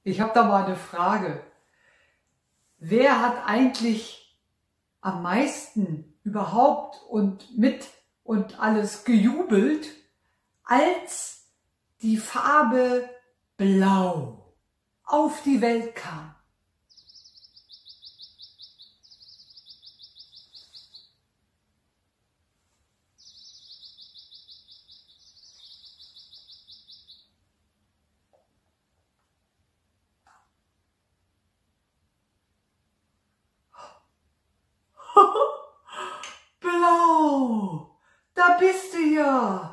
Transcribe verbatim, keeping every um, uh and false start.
Ich habe da mal eine Frage. Wer hat eigentlich am meisten überhaupt und mit und alles gejubelt, als die Farbe Blau auf die Welt kam? Blau, da bist du ja.